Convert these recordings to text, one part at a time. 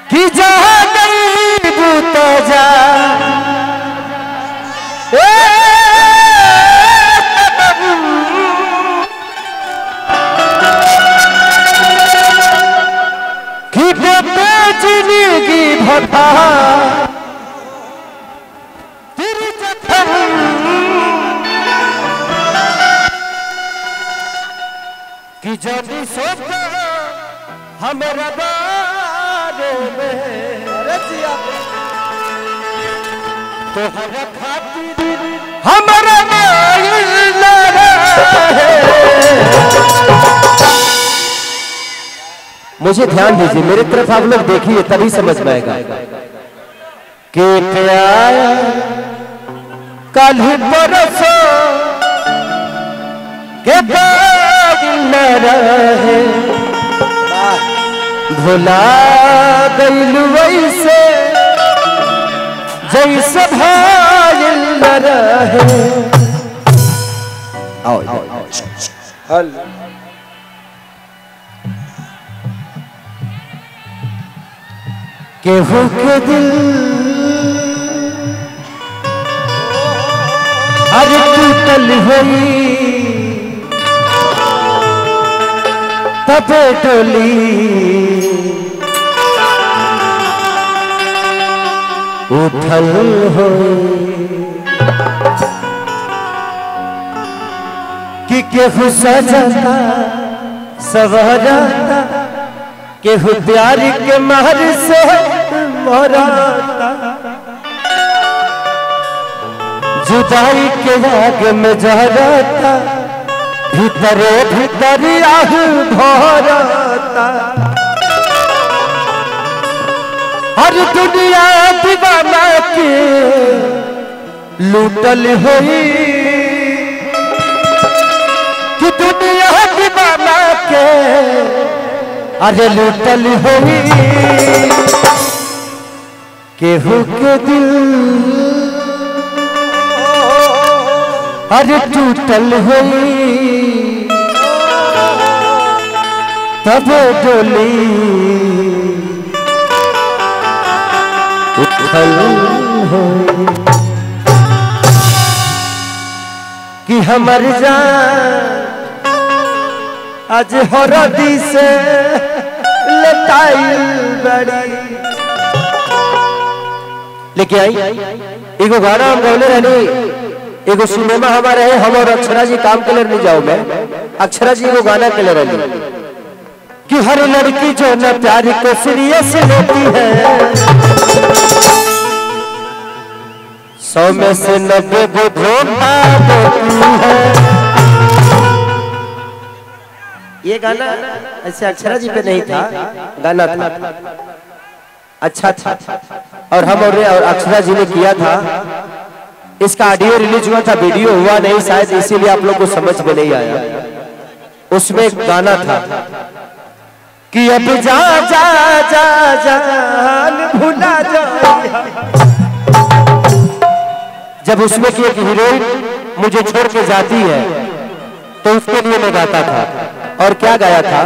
कि जा नहीं बूता जा कि जिंदगी भटा तेरी जखम कि जब सोचा हमारा बारे में तो हर खातिर हमारा मुझे ध्यान दीजिए, मेरी तरफ आप लोग देखिए तभी समझ में आएगा कि प्यार कल परसों के न रहे भुला गइल वैसे जैसे भाइल न रहे। आओ हल केहू के दिल अरे टूटल हुई तबे डोली उठल हो कि केहू सजता सवरता केहू प्यार के महर से मरता जुदाई के आग में जरता भीतरे भीतर आह भरता हर दुनिया दीवाना के लूटल हुई कि दुनिया दीवाना के अरे लूटल हुई केहू के दिल अरे टूटल हुई तब डोली उठल हुई कि हमर जान आज हरदी से लटाई बड़ी लेके आई एगो गाना हम गौले रहनी एगो सिनेमा हमारे है हम और अक्षरा जी काम के लिए नहीं जाओ मैं अक्षरा जी एगो गाना के लिए रहनी कि हर लड़की जो न प्यार को सीरियस लेती है 100 में से 90 वो धोखा देती है। ये गाना ऐसे अक्षरा जी पे नहीं था, गाना था अच्छा था और हम और अक्षरा जी ने किया था। इसका ऑडियो रिलीज हुआ था, वीडियो हुआ नहीं शायद, इसीलिए आप लोग को समझ में नहीं आया। उसमें एक गाना था कि अब जा जा जा जान भुला जा, जब उसमें की एक हीरोइन मुझे छोड़ के जाती है तो उसके लिए मैं गाता था। और क्या गाया था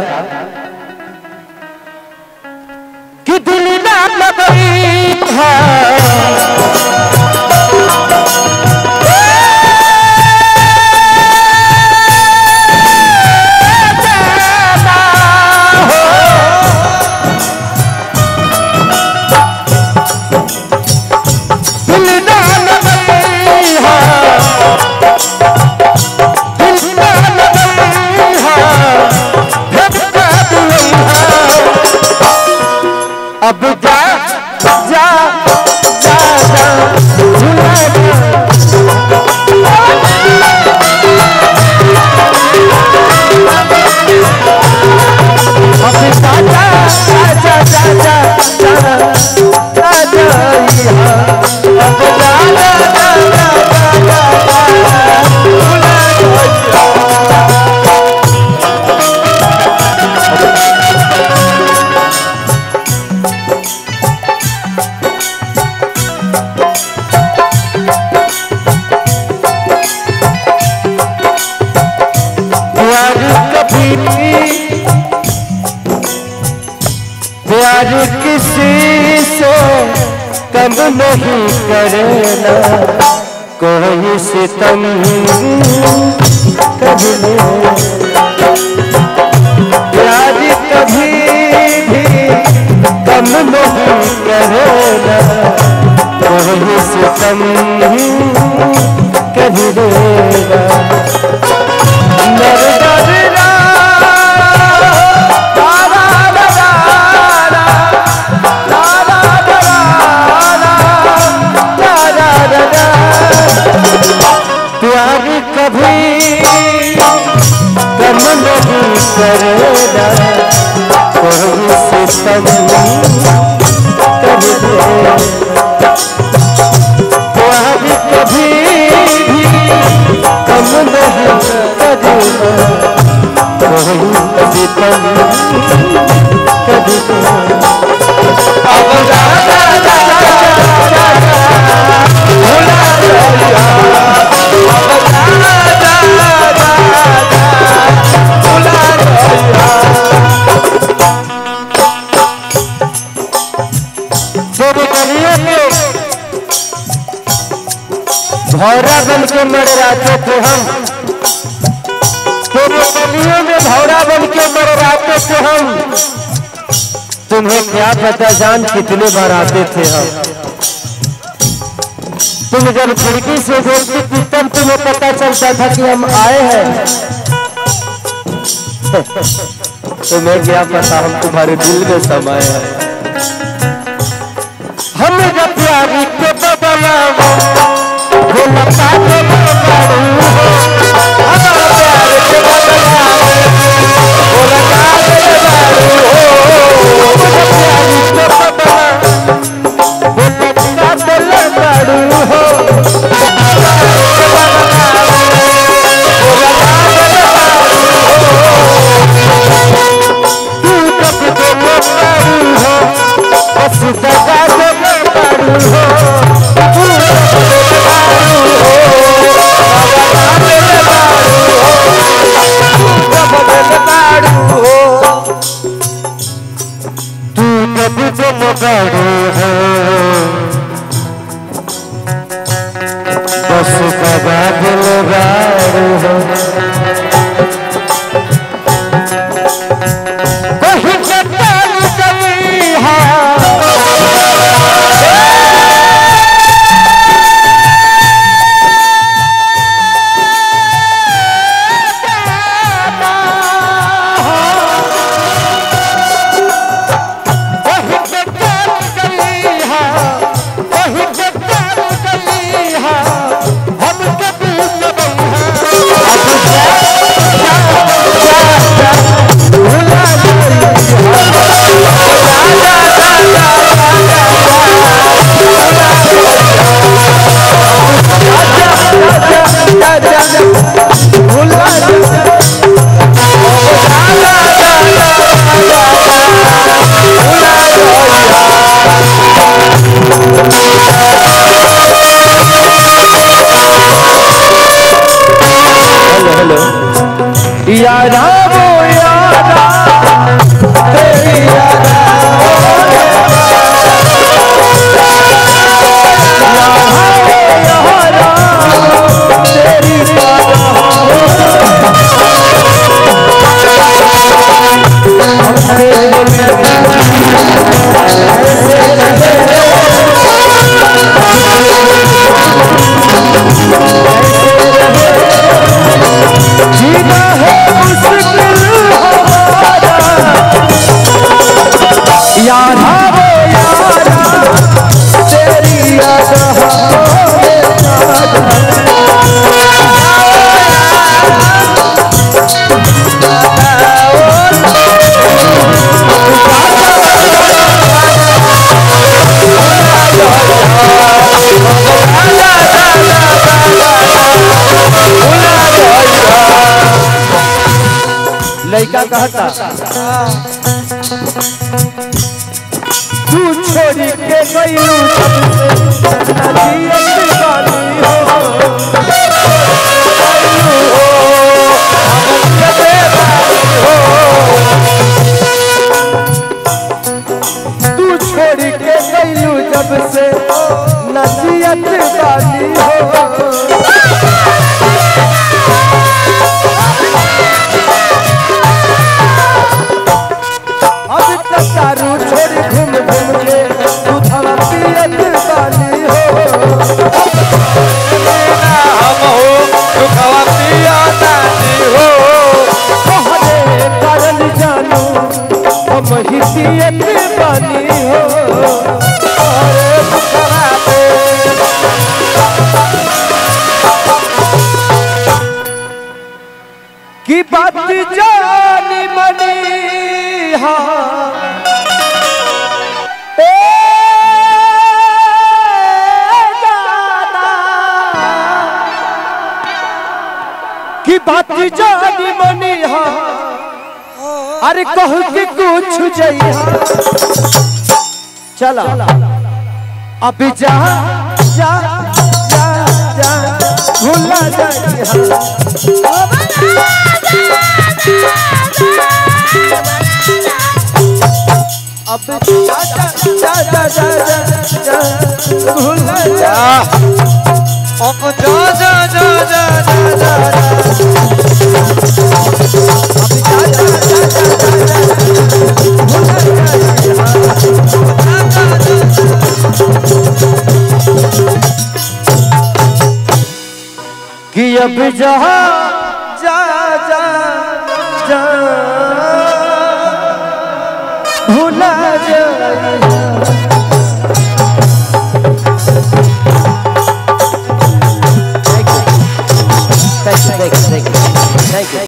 कि दिल ना लगई अब जा जा जा जा भुला जा अब जा जा जा जा जा अब जा प्यार किसी गम नहीं करना कोई सितम कभी प्यार कभी भी गम नहीं करना कोई सितम कभी देगा प्यार कभी गम नहीं करेगा कोई सितम कभी देगा प्यार कभी भी गम नहीं करेगा कोई सितम कभी देगा भौरा बन के मरराते थे हम तेरे गलियों में भौरा बन के मरराते थे हम तुम्हें क्या पता जान कितने बार आते थे हम तुम जब खिड़की से देखती थी तब तुम्हें पता चलता था कि हम आए हैं तुम्हें क्या पता हम तुम्हारे दिल में समाये हैं हम जब प्यारी के बदला वो लगा के करूं हमारा प्यार के बदला वो लगा के करूं प्यारी के बदला वो लगा के करूं तू कब तो करूं हो बस दगा के करूं हो बस दगा दिल गाड़ू हो कहीं चट्टान कभी है यारा वो यारा तेरी यारा तेरी जीना है यारा वो यारा तेरी यारा लड़का कहता तू छोड़ी के गई तू छोड़ी के गई जब से नसीहत वाली हो। अब तक दारू छोड़ घूम घूम के दूधवा पियत वाली हो। हम हो दुखवा पिया नानी हो। तोहरे कारण जानू हम ही पियत वाली हो। की बात जानी मनी की बात जानी मनी अरे कह के कुछ जइहा चला अब जा जा जा जा भूला जइहा। अब जा जा जा जा जा जा भूला जा। अब जा जा जा जा जा जा कि अब जा जा जा जा भूला जा। Thank you.